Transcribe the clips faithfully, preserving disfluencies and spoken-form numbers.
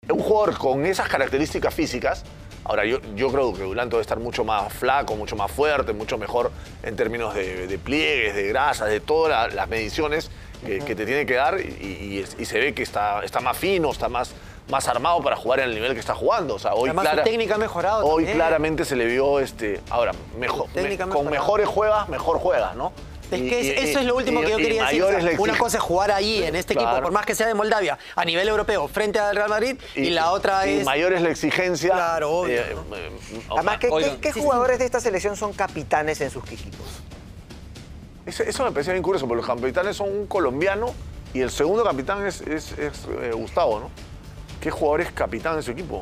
un jugador con esas características físicas, ahora yo, yo creo que Dulanto debe estar mucho más flaco, mucho más fuerte, mucho mejor en términos de, de pliegues, de grasas, de todas la, las mediciones que, uh-huh. que te tiene que dar y, y, y se ve que está, está más fino, está más, más armado para jugar en el nivel que está jugando. O sea, hoy Además, clara, su técnica ha mejorado Hoy también. claramente se le vio, este, ahora, mejor, me, con mejores juegas, mejor juegas, ¿no? Es y, que es, y, eso es lo último y, que yo quería decir. O sea, una cosa es jugar allí, en este claro. equipo, por más que sea de Moldavia, a nivel europeo, frente al Real Madrid, y, y la otra y es... mayor es la exigencia. Claro, obvio. Eh, ¿no? eh, Además, ¿qué, ¿qué, qué sí, jugadores sí. de esta selección son capitanes en sus equipos? Eso, eso me parecía bien curioso, porque los capitanes son un colombiano y el segundo capitán es, es, es eh, Gustavo, ¿no? ¿Qué jugador es capitán en su equipo?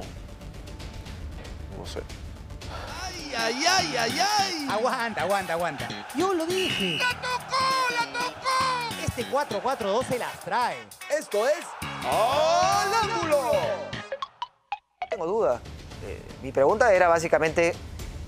No sé. ¡Ay, ay, ay, ay! Aguanta, aguanta, aguanta. Yo lo dije. ¡La tocó, la tocó! Este cuatro cuatro dos se las trae. Esto es... ¡Al ángulo! No tengo duda. Eh, mi pregunta era básicamente...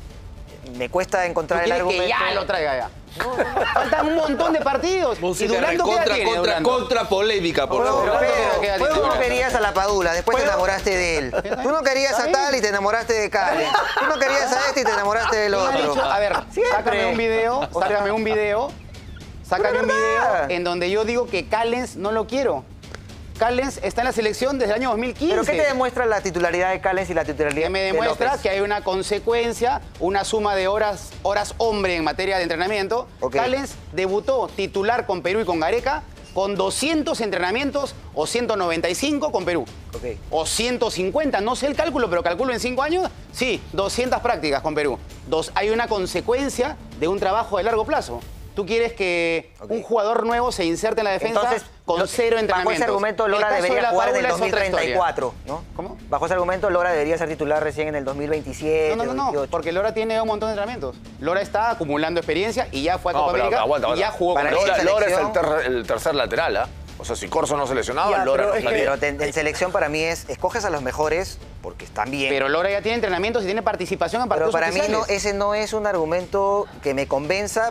Me cuesta encontrar el argumento... que ya lo traiga ya. No, no, no. Faltan un montón de partidos. Música y Dulanto, contra, tiene, contra, Dulanto? contra polémica, por favor. Pero tú no querías a la Padula, después te enamoraste de él. Tú no querías a tal y te enamoraste de Calen. Tú no querías a este y te enamoraste del otro. A ver, Siempre. sácame un video, o sácame sea, un video, sácame un video en donde yo digo que Callens no lo quiero. Callens está en la selección desde el año dos mil quince. ¿Pero qué te demuestra la titularidad de Callens y la titularidad que me de demuestra López? Que hay una consecuencia, una suma de horas, horas hombre en materia de entrenamiento. Okay. Callens debutó titular con Perú y con Gareca con doscientos entrenamientos o ciento noventa y cinco con Perú. Okay. O ciento cincuenta, no sé el cálculo, pero calculo en cinco años, sí, doscientas prácticas con Perú. Dos, hay una consecuencia de un trabajo de largo plazo. Tú quieres que okay. un jugador nuevo se inserte en la defensa Entonces, con lo, cero entrenamientos. Bajo ese argumento, Lora debería de jugar en el dos mil treinta y cuatro, ¿no? ¿Cómo? Bajo ese argumento, Lora debería ser titular recién en el dos mil veintisiete, No, no, no, no, porque Lora tiene un montón de entrenamientos. Lora está acumulando experiencia y ya fue a Copa no, pero, América aguanta, aguanta. y ya jugó Para con Lora. Lora es el, ter el tercer lateral, ¿ah? ¿eh? O sea, si Corso no se lesionaba, ya, Lora pero no es que, Pero en, en selección para mí es, escoges a los mejores porque están bien. Pero Lora ya tiene entrenamientos y tiene participación en partidos Pero para oficiales. mí no, ese no es un argumento que me convenza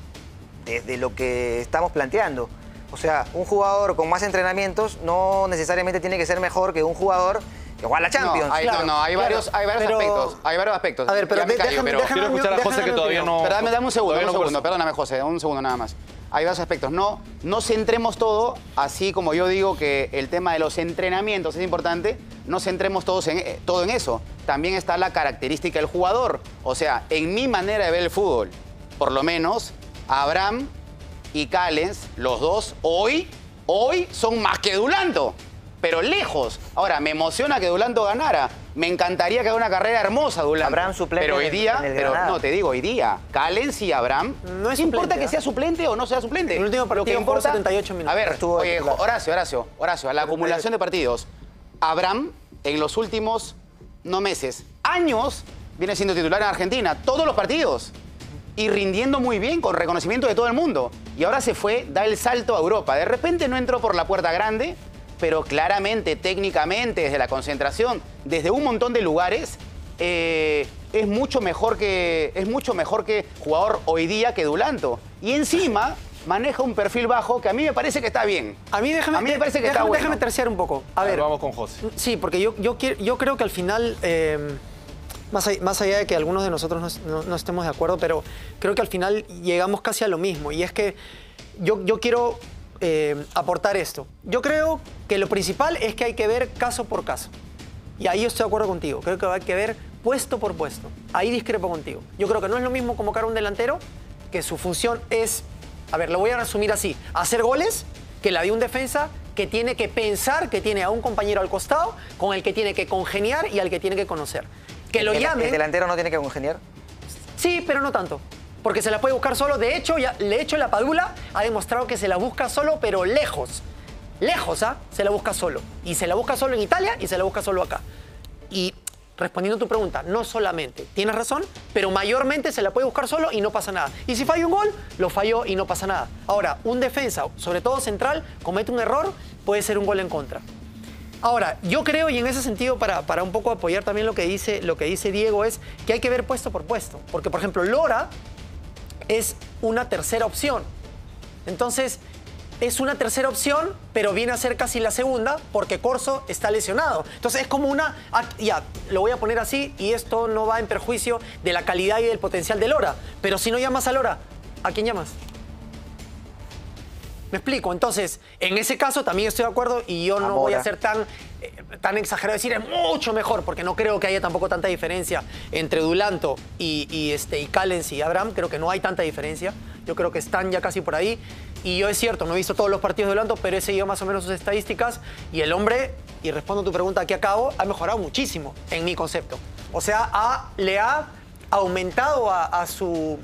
de, de lo que estamos planteando. O sea, un jugador con más entrenamientos no necesariamente tiene que ser mejor que un jugador que juega a la Champions. No, hay, claro, no, no, hay, claro, varios, hay varios pero... aspectos. Hay varios aspectos. A ver, pero ya me déjame, callo, pero... déjame, Quiero escuchar a José que todavía no... Pero dame, dame un segundo, dame un no segundo. Perdóname, José, un segundo nada más. Hay varios aspectos. No, no centremos todo, así como yo digo que el tema de los entrenamientos es importante, no centremos todos en, eh, todo en eso. También está la característica del jugador. O sea, en mi manera de ver el fútbol, por lo menos, Abraham y Callens, los dos, hoy, hoy son más que Dulanto, pero lejos. Ahora, me emociona que Dulanto ganara. Me encantaría que haga una carrera hermosa, Dulanto. Abraham suplente. Pero hoy día, en el pero no, te digo, hoy día, Callens y Abraham, no es importa suplente, que ¿eh? sea suplente o no sea suplente. El último partido Lo que importa, setenta y ocho minutos. A ver, Estuvo oye, titular. Horacio, Horacio, Horacio, a la acumulación de partidos. Abraham, en los últimos, no meses, años, viene siendo titular en Argentina, todos los partidos. Y rindiendo muy bien, con reconocimiento de todo el mundo. Y ahora se fue, da el salto a Europa. De repente no entró por la puerta grande, pero claramente, técnicamente, desde la concentración, desde un montón de lugares, eh, es mucho mejor que es mucho mejor que jugador hoy día que Dulanto. Y encima maneja un perfil bajo que a mí me parece que está bien. A mí déjame, a mí me parece que déjame, está bueno. Déjame terciar un poco. A, a ver, ver, vamos con José. Sí, porque yo, yo, quiero, yo creo que al final... Eh, Más allá, más allá de que algunos de nosotros no, no, no estemos de acuerdo, pero creo que al final llegamos casi a lo mismo. Y es que yo, yo quiero eh, aportar esto. Yo creo que lo principal es que hay que ver caso por caso. Y ahí estoy de acuerdo contigo. Creo que hay que ver puesto por puesto. Ahí discrepo contigo. Yo creo que no es lo mismo convocar a un delantero, que su función es, a ver, lo voy a resumir así, hacer goles, que la de un defensa que tiene que pensar que tiene a un compañero al costado con el que tiene que congeniar y al que tiene que conocer. Que lo ¿El, llamen. ¿El delantero no tiene que congeniar? Sí, pero no tanto. Porque se la puede buscar solo. De hecho, ya, de hecho la Padula ha demostrado que se la busca solo, pero lejos. Lejos, ¿ah? Se la busca solo. Y se la busca solo en Italia y se la busca solo acá. Y respondiendo a tu pregunta, no solamente. Tienes razón, pero mayormente se la puede buscar solo y no pasa nada. Y si falla un gol, lo falló y no pasa nada. Ahora, un defensa, sobre todo central, comete un error, puede ser un gol en contra. Ahora, yo creo, y en ese sentido, para, para un poco apoyar también lo que, dice, lo que dice Diego, es que hay que ver puesto por puesto. Porque, por ejemplo, Lora es una tercera opción. Entonces, es una tercera opción, pero viene a ser casi la segunda porque Corso está lesionado. Entonces es como una... Ya, lo voy a poner así y esto no va en perjuicio de la calidad y del potencial de Lora. Pero si no llamas a Lora, ¿a quién llamas? ¿Me explico? Entonces, en ese caso también estoy de acuerdo y yo no Amora. voy a ser tan, eh, tan exagerado decir es mucho mejor, porque no creo que haya tampoco tanta diferencia entre Dulanto y, y, este, y Callens y Abraham. Creo que no hay tanta diferencia. Yo creo que están ya casi por ahí. Y yo es cierto, no he visto todos los partidos de Dulanto, pero he seguido más o menos sus estadísticas. Y el hombre, y respondo a tu pregunta aquí a cabo, ha mejorado muchísimo en mi concepto. O sea, ha, le ha aumentado a, a, su,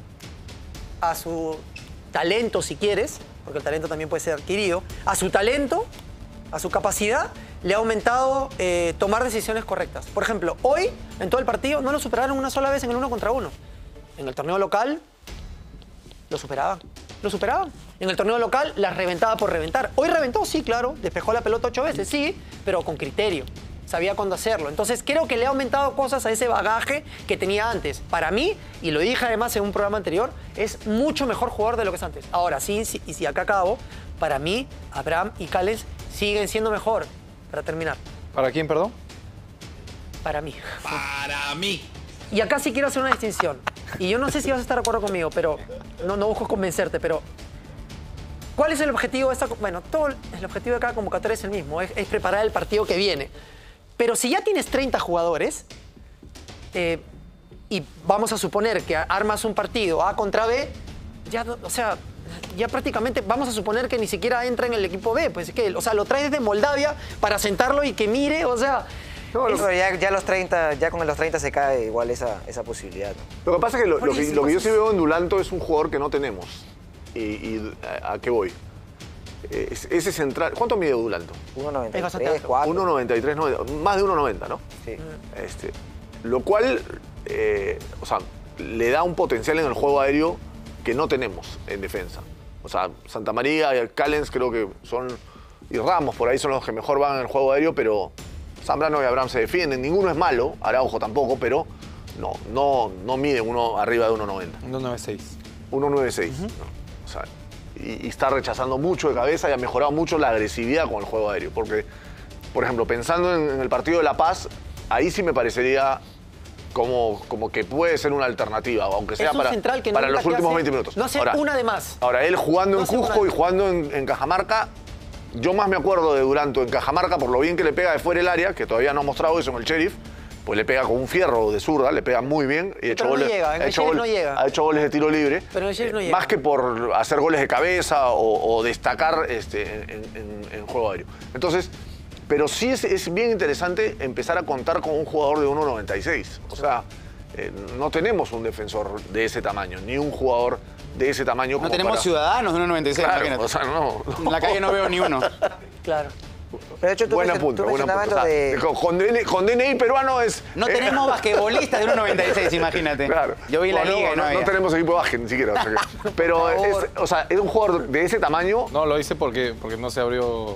a su talento, si quieres, porque el talento también puede ser adquirido, a su talento, a su capacidad, le ha aumentado eh, tomar decisiones correctas. Por ejemplo, hoy, en todo el partido, no lo superaron una sola vez en el uno contra uno. En el torneo local, lo superaban. Lo superaban. En el torneo local, las reventaba por reventar. Hoy reventó, sí, claro. Despejó la pelota ocho veces, sí, pero con criterio. Sabía cuándo hacerlo. Entonces, creo que le ha aumentado cosas a ese bagaje que tenía antes. Para mí, y lo dije además en un programa anterior, es mucho mejor jugador de lo que es antes. Ahora, sí, sí y si acá acabo, para mí, Abraham y Callens siguen siendo mejor. Para terminar. ¿Para quién, perdón? Para mí. Para mí. Y acá sí quiero hacer una distinción. Y yo no sé si vas a estar de acuerdo conmigo, pero no, no busco convencerte, pero ¿cuál es el objetivo de esta? Bueno, todo el objetivo de cada convocatoria es el mismo, es, es preparar el partido que viene. Pero si ya tienes treinta jugadores eh, y vamos a suponer que armas un partido A contra B, ya, o sea, ya prácticamente vamos a suponer que ni siquiera entra en el equipo B, pues que, o sea, lo traes desde Moldavia para sentarlo y que mire, o sea. No, es... pero ya, ya, los treinta, ya con los treinta se cae igual esa, esa posibilidad. Lo que pasa es que lo, lo que lo que yo sí veo en Dulanto es un jugador que no tenemos. ¿Y, y a, a qué voy? Es, ese central... ¿Cuánto mide Dulanto? uno noventa y Es bastante tres, alto. cuatro. uno noventa y tres, más de uno noventa, ¿no? Sí. Este, lo cual, eh, o sea, le da un potencial en el juego aéreo que no tenemos en defensa. O sea, Santa María y Callens creo que son... Y Ramos, por ahí son los que mejor van en el juego aéreo, pero Zambrano y Abraham se defienden. Ninguno es malo, Araujo tampoco, pero no, no, no miden uno arriba de uno noventa. uno noventa y seis. uno noventa y seis. Uh-huh. ¿No? O sea, y, y está rechazando mucho de cabeza y ha mejorado mucho la agresividad con el juego aéreo. Porque, por ejemplo, pensando en, en el partido de La Paz, ahí sí me parecería como, como que puede ser una alternativa, aunque sea es un para, central que para nunca los te últimos hace- veinte minutos. No hace Ahora, una de más. Ahora, él jugando No en hace Cusco una- y jugando en, en Cajamarca, yo más me acuerdo de Duranto en Cajamarca por lo bien que le pega de fuera del área, que todavía no ha mostrado eso en el Sheriff, pues le pega con un fierro de zurda, le pega muy bien. Y ha hecho Pero no goles, llega, en ha el hecho Sheriff gol- no llega. ha hecho goles de tiro libre. Pero en el Sheriff no Eh, llega. Más que por hacer goles de cabeza o, o destacar este, en, en- en juego aéreo. Entonces, pero sí es, es bien interesante empezar a contar con un jugador de uno noventa y seis. O sea, eh, no tenemos un defensor de ese tamaño, ni un jugador de ese tamaño. No como tenemos para- ciudadanos de uno noventa y seis, Claro, imagínate. o sea, no, no. En la calle no veo ni uno. Claro. Pero de hecho tú, Buena mencio- punta, tú buena mencionabas punta. lo O sea, de... con, con D N I, con D N I peruano es... No eh, tenemos basquetbolistas de uno noventa y seis, imagínate. Claro. Yo vi la Bueno, liga y no, no, no había. tenemos equipo de básquet ni siquiera. O sea que- pero es, o sea, es un jugador de ese tamaño. No, lo hice porque, porque no se abrió...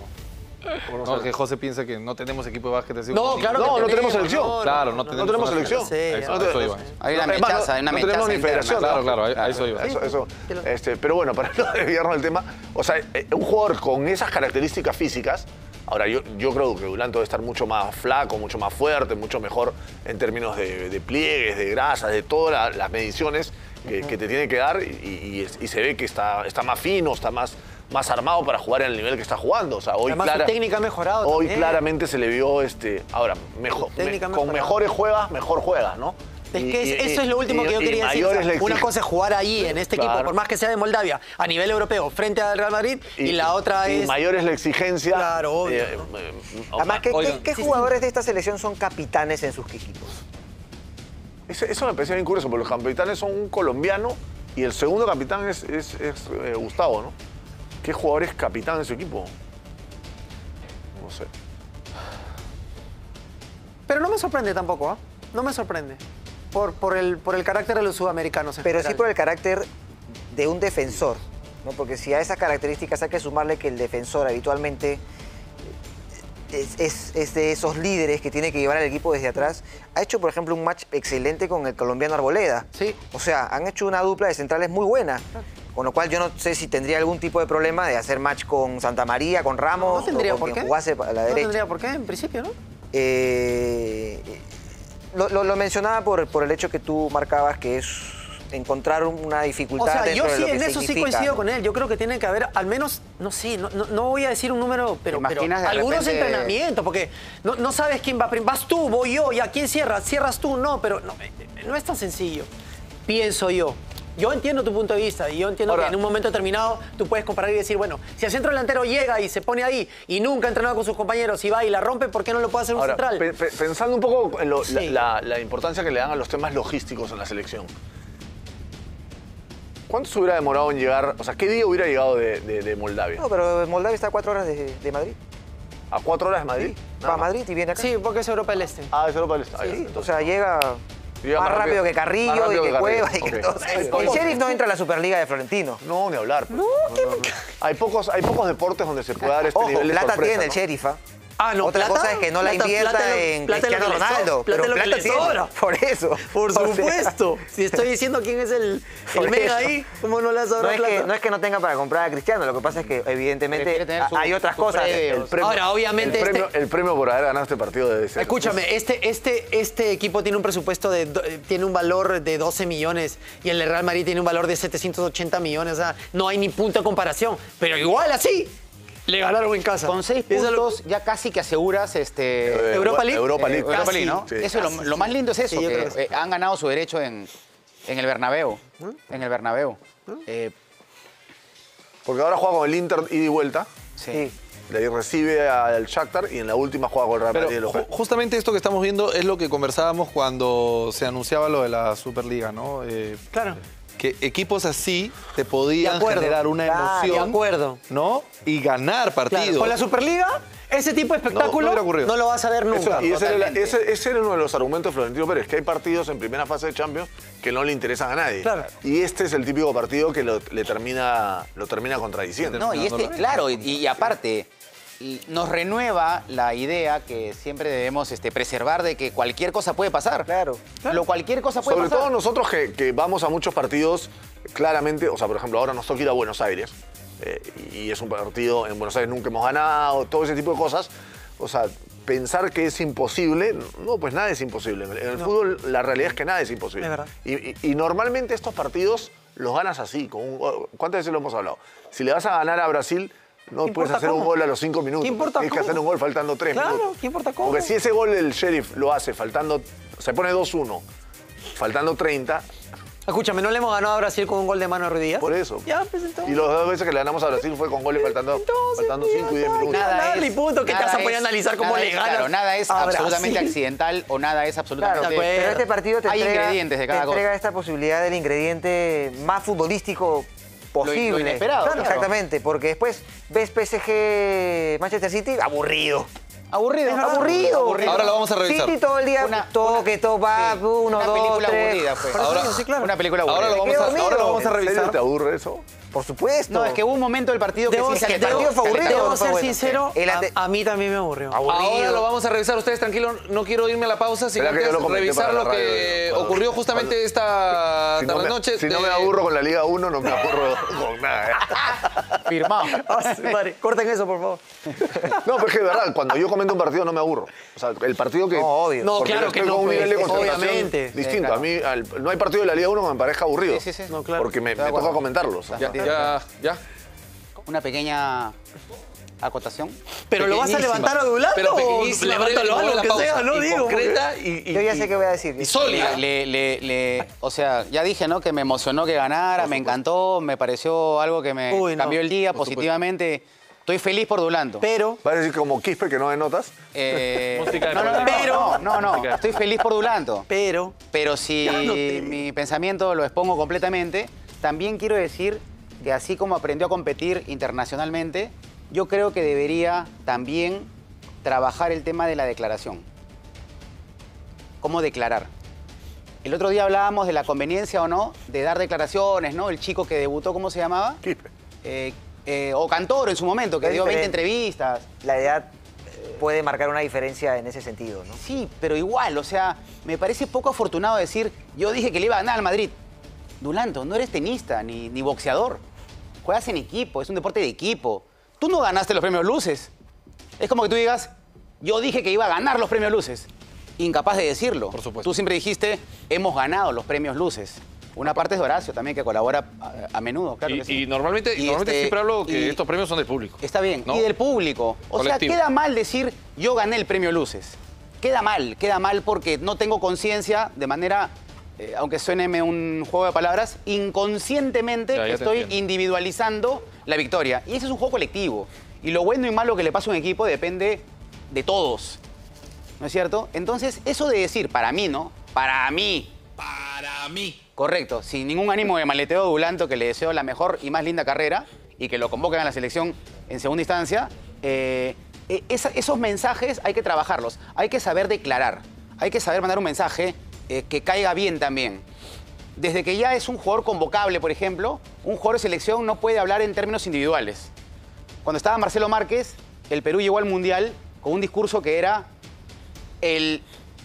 No, que José piensa que no tenemos equipo de básquet. así No, como- claro No, que no tenemos selección. no, Claro, no no, tenemos, no tenemos una selección. Sí, A ya. eso, a eso iba. Hay una Es más, mechaza, hay una no tenemos mechaza ni interna. federación. Claro, claro, a- a eso iba. Eso, eso. Sí, lo- Este, pero bueno, para no desviarnos del tema, o sea, eh, un jugador con esas características físicas, ahora yo, yo creo que Dulanto debe estar mucho más flaco, mucho más fuerte, mucho mejor en términos de, de pliegues, de grasas, de todas la- las mediciones que, que te tiene que dar y, y- y se ve que está, está más fino, está más, más armado para jugar en el nivel que está jugando. O sea, hoy, Además, su técnica ha mejorado hoy también. claramente se le vio, este, ahora, mejor, Su técnica ha me- con mejorado. mejores juegas, mejor juegas, ¿no? Es Y- que es- y- eso es lo último y- que yo y quería decir. mayor O es sea, la una exig- cosa es jugar ahí, en este equipo, Claro. por más que sea de Moldavia, a nivel europeo, frente al Real Madrid, y, la otra y es... mayor es la exigencia. Claro, obvio, eh, ¿no? eh, Además, ¿qué, Oigan. qué- qué Sí, sí. jugadores de esta selección son capitanes en sus equipos? Eso, eso me parecía bien curioso, porque los capitanes son un colombiano y el segundo capitán es, es- es, eh, Gustavo, ¿no? ¿Qué jugador es capitán de su equipo? No sé. Pero no me sorprende tampoco, ¿ah? No me sorprende. Por, por, el, por el carácter de los sudamericanos en Pero sí general. por el carácter de un defensor, ¿no? Porque si a esas características hay que sumarle que el defensor habitualmente es, es- es de esos líderes que tiene que llevar al equipo desde atrás, ha hecho, por ejemplo, un match excelente con el colombiano Arboleda. Sí. O sea, han hecho una dupla de centrales muy buena. Con lo cual yo no sé si tendría algún tipo de problema de hacer match con Santa María, con Ramos, No tendría o con por quien qué. jugase a la No derecha. tendría por qué, en principio, ¿no? Eh, lo, lo- lo mencionaba por, por el hecho que tú marcabas que es encontrar una O dificultad sea, dentro yo de sí, lo que en eso sí significa, coincido ¿no? con él. Yo creo que tiene que haber, al menos, no sé, no, no, no voy a decir un número, pero, ¿Te pero imaginas de algunos repente- entrenamientos, porque no, no sabes quién va primero. Vas tú, voy yo, ¿y a quién cierras? ¿Cierras tú? No, pero no, eh, no es tan sencillo, pienso yo. Yo entiendo tu punto de vista y yo entiendo Ahora- que en un momento determinado tú puedes comparar y decir, bueno, si el centro delantero llega y se pone ahí y nunca ha entrenado con sus compañeros y va y la rompe, ¿por qué no lo puede hacer un Ahora, central? pe- pe- pensando un poco en lo- la- Sí. la, la importancia que le dan a los temas logísticos en la selección. ¿Cuánto se hubiera demorado en llegar? O sea, ¿qué día hubiera llegado de, de- de Moldavia? No, pero Moldavia está a cuatro horas de, de Madrid. ¿A cuatro horas de Madrid? Sí, Nada va a más. Madrid y viene acá. Sí, porque es Europa del Este. Ah, es Europa del Este. Ah, ya, Sí, entonces. o sea, llega, Llega más más rápido, rápido- que Carrillo más rápido y que, que Cueva. Carrillo. Y que Ok. todo eso. Hay El pocos- Sheriff no entra a la Superliga de Florentino. No, ni hablar. No, hay, pocos, hay pocos deportes donde se puede dar este Ojo, nivel de plata sorpresa, tiene el ¿no? Sheriff, ¿ah? Ah, no, Otra plata, cosa es que no la plata, invierta plata lo- en plata lo Cristiano que le so- Ronaldo, plata pero lo que plata le tiene. sobra. Por eso. Por O sea, supuesto. Si estoy diciendo quién es el, Por el men eso. ahí, ¿cómo no le ha No sobrado es, plata? que, no es que no tenga para comprar a Cristiano, lo que pasa es que evidentemente Prefiere tener su- hay otras su cosas. previo. El premio- Ahora, obviamente, El premio, este- el premio por haber ganado este partido debe ser. Escúchame, este, este, este equipo tiene un presupuesto de, do- eh, tiene un valor de doce millones y el de Real Madrid tiene un valor de setecientos ochenta millones. O sea, no hay ni punto de comparación. Pero igual así, le ganaron en casa. Con seis Eso es lo- puntos ya casi que aseguras este, Eh, Europa League. Europa eh, League. Europa Casi. League, ¿no? Sí. Eso es lo, Casi, lo más lindo es eso, Sí, yo que creo que sí. eh, han ganado su derecho en, en el Bernabéu. En el Bernabéu. Eh, Porque ahora juega con el Inter ida y vuelta. sí. De ahí recibe al Shakhtar y en la última juega con el Real Pero Madrid de local. ju- justamente esto que estamos viendo es lo que conversábamos cuando se anunciaba lo de la Superliga, ¿no? Eh, Claro. que equipos así te podían De acuerdo. generar una Claro, de emoción, acuerdo. ¿no? Y ganar Claro, partidos. con la Superliga, ese tipo de No, no espectáculo hubiera no, ocurrido. lo vas a ver nunca. Eso- y ese era, totalmente. ese- ese era uno de los argumentos de Florentino Pérez, que hay partidos en primera fase de Champions que no le interesan a nadie. Claro. Y este es el típico partido que lo, le termina, lo termina contradiciendo. No, y este, claro, y, y aparte, y nos renueva la idea que siempre debemos este, preservar de que cualquier cosa puede pasar. Claro. Lo cualquier cosa puede Sobre pasar. todo nosotros que, que vamos a muchos partidos, claramente, o sea, por ejemplo, ahora nos toca ir a Buenos Aires, eh, y es un partido en Buenos Aires nunca hemos ganado, todo ese tipo de cosas. O sea, pensar que es imposible, no, pues nada es imposible. En el, en el fútbol la realidad es que nada es imposible. Es verdad. Y, y- y normalmente estos partidos los ganas así. Con un gol. ¿Cuántas veces lo hemos hablado? Si le vas a ganar a Brasil, no ¿Qué puedes importa hacer un cómo? gol a los cinco minutos. ¿Qué importa Tienes que cómo? hacer un gol faltando tres Claro, minutos. ¿qué importa cómo? Porque si ese gol el Sheriff lo hace faltando, se pone dos uno, faltando treinta, Escúchame, ¿no le hemos ganado a Brasil con un gol de mano a Ruiz Díaz? por eso. Ya, pues entonces. Y las dos veces que le ganamos a Brasil fue con goles faltando Entonces, faltando mira, cinco y diez nada, minutos. nada. Dale, punto, que te vas a poner a es- analizar cómo nada le es- ganas Claro, nada es a absolutamente Brasil. accidental o nada es absolutamente... Claro, De acuerdo. pero este partido te Hay entrega, ingredientes de te cada entrega cosa. esta posibilidad del ingrediente más futbolístico posible. Lo inesperado, claro. Exactamente, porque después ves P S G Manchester City, aburrido. Aburrido. Es aburrido. Aburrido. Ahora lo vamos a revisar. City todo el día, Una- toque, topa, Sí, uno, una dos, película tres. aburrida fue. Por eso Ahora- digo, sí, claro. Una película aburrida. Ahora lo, vamos quedo a, ahora lo dormido. vamos a ¿En serio revisar. te aburre eso? Por supuesto. No, es que hubo un momento del partido que Debo, sí se que el calentó, partido fue se aburrido. calentó. debo no fue ser bueno. sincero, El ante- a, a mí también me aburrió. Aburrido. Ahora lo vamos a revisar. Ustedes tranquilos, no quiero irme a la pausa sin Espera que yo antes lo comenté revisar para la lo que radio, cuando- ocurrió justamente esta Si no, me, tarde-noche. si no de- me aburro con la Liga uno, no me aburro con nada. ¿eh? Firmado. Ah, sí, madre, corten eso, por favor. No, pero es que de verdad, cuando yo comento un partido no me aburro. O sea, el partido que... No, obvio. No, porque claro estoy que no, con un pues, nivel de es concentración obviamente. distinto. Sí, A mí al- no hay partido de la Liga uno que me parezca aburrido. Sí, sí, sí. No, claro. Porque me, Estoy de me acuerdo. toca comentarlos. Ya, ya, ya. Una pequeña acotación. ¿Pero lo vas a Pequeñísima. levantar adulando Pero o pequeñísima, levántalo breve, algo la que pausa. sea, no Y digo. concreta y, y- Yo ya sé y- qué voy a decir. y sólida. Le, le- le- o sea, ya dije, ¿no? Que me emocionó que ganara, me encantó, me pareció algo que me Uy, no. cambió el día positivamente. Estoy feliz por Dulanto. Pero, ¿Vas a decir como Quispe que no de notas? Eh, Música de no, no, no, no, Pero- no, no, no, estoy feliz por Dulanto. pero, Pero si mi pensamiento lo expongo completamente, también quiero decir que así como aprendió a competir internacionalmente, yo creo que debería también trabajar el tema de la declaración. ¿Cómo declarar? El otro día hablábamos de la conveniencia o no de dar declaraciones, ¿no? El chico que debutó, ¿cómo se llamaba? Quispe. Eh, eh, o Cantoro en su momento, que Es dio veinte diferente. entrevistas. La edad eh, puede marcar una diferencia en ese sentido, ¿no? Sí, pero igual, o sea, me parece poco afortunado decir, yo dije que le iba a ganar al Madrid. Dulanto, no eres tenista ni, ni boxeador. Juegas en equipo, es un deporte de equipo. Tú no ganaste los premios Luces. Es como que tú digas, yo dije que iba a ganar los premios Luces. Incapaz de decirlo. Por supuesto. Tú siempre dijiste, hemos ganado los premios Luces. Una parte es de Horacio también, que colabora a, a menudo, claro y, que sí. y normalmente, Y normalmente este, siempre hablo que y- estos premios son del público. Está bien, ¿no? y del público. O Colectivo. sea, queda mal decir, yo gané el premio Luces. Queda mal, queda mal porque no tengo conciencia de manera, eh, aunque suene un juego de palabras, inconscientemente Ya, ya te estoy entiendo. individualizando la victoria. Y ese es un juego colectivo. Y lo bueno y malo que le pasa a un equipo depende de todos. ¿No es cierto? Entonces, eso de decir, para mí, ¿no? Para mí. Para mí. Correcto, sin ningún ánimo de maleteo a Dulanto, que le deseo la mejor y más linda carrera y que lo convoquen a la selección en segunda instancia, eh, eh, esa- esos mensajes hay que trabajarlos, hay que saber declarar, hay que saber mandar un mensaje eh, que caiga bien también. Desde que ya es un jugador convocable, por ejemplo, un jugador de selección no puede hablar en términos individuales. Cuando estaba Marcelo Márquez, el Perú llegó al Mundial con un discurso que era el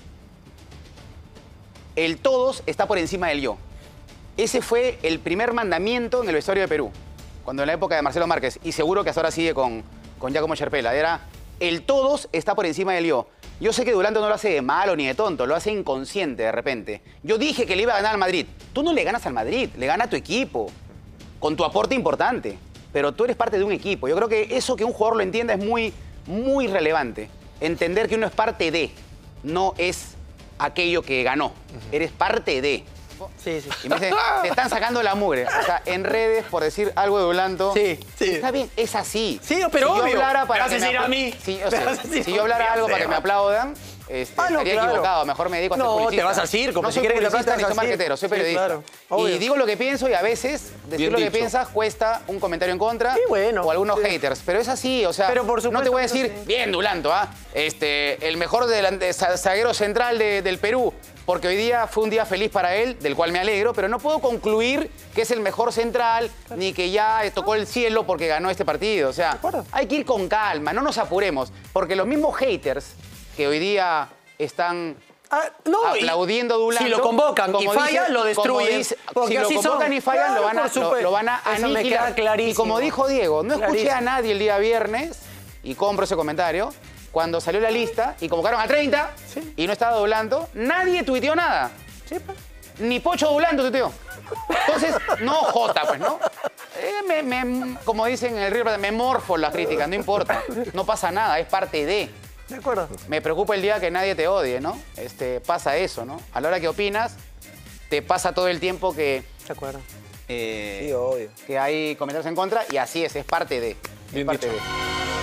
el todos está por encima del yo. Ese fue el primer mandamiento en el vestuario de Perú, cuando en la época de Marcelo Márquez, y seguro que hasta ahora sigue con, con Giacomo Scherpela, era el todos está por encima del yo. Yo sé que Dulanto no lo hace de malo ni de tonto, lo hace inconsciente de repente. Yo dije que le iba a ganar al Madrid. Tú no le ganas al Madrid, le gana a tu equipo, con tu aporte importante, pero tú eres parte de un equipo. Yo creo que eso que un jugador lo entienda es muy, muy relevante. Entender que uno es parte de, no es aquello que ganó. Eres parte de. Sí, sí. Y me dicen, te están sacando la mugre. O sea, en redes, por decir algo de Dulanto. Sí, sí. Está bien, es así. Sí, pero si obvio. yo hablara para Me vas a que me decir apla- a mí. Sí, o Me sea, vas a decir si yo hablara a mí, algo para que me Seba. aplaudan, este, Ah, no, estaría claro. equivocado. Mejor me dedico a ser No, te publicista. vas al circo, No pues, soy si quieres que te publicista aplaudan, ni te soy vas al marquetero, soy circo. Sí, periodista. claro, Y obvio. digo lo que pienso y a veces decir Bien lo que dicho. piensas cuesta un comentario en contra Sí, bueno, o algunos sí. haters. Pero es así, o sea, Pero por no te supuesto voy a que decir, sí. bien Dulanto, ¿ah? Este, el mejor delante- za- zaguero central de- del Perú, porque hoy día fue un día feliz para él, del cual me alegro, pero no puedo concluir que es el mejor central, ni que ya eh, tocó el cielo porque ganó este partido. O sea, acuerdo. hay que ir con calma, no nos apuremos, porque los mismos haters que hoy día están Ah, no, y aplaudiendo a Dulanto. si lo convocan y como falla, dice- lo como destruyen. dice- Porque si lo así son. convocan y fallan, Claro, lo van a, por supuesto. lo, lo van a Eso me aniquilar. queda clarísimo. Y como dijo Diego, no escuché Clarísimo. a nadie el día viernes, y compro ese comentario, cuando salió la lista y convocaron a treinta Sí. y no estaba Dulanto, nadie tuiteó nada. Sí, pues. Ni Pocho Dulanto tuiteó. Entonces, no Jota, pues, ¿no? Eh, me- me- como dicen en el Río, me morfo las críticas, no importa. No pasa nada, es parte de. De acuerdo. Me preocupa el día que nadie te odie, ¿no? Este, pasa eso, ¿no? A la hora que opinas, te pasa todo el tiempo que, De acuerdo. eh, Sí, obvio. que hay comentarios en contra y así es, es parte de. Es Bien parte dicho. de.